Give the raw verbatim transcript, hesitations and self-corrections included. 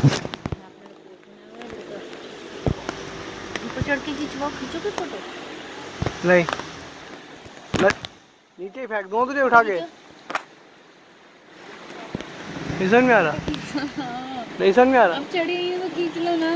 चढ़ के खींचवाओ, खींचोगे फोटो? नहीं, नीचे ही फेंक दूँ तुझे उठा के। नहीं समझ में आ रहा, नहीं समझ में आ रहा। अब चढ़ी है तो खींच लो ना।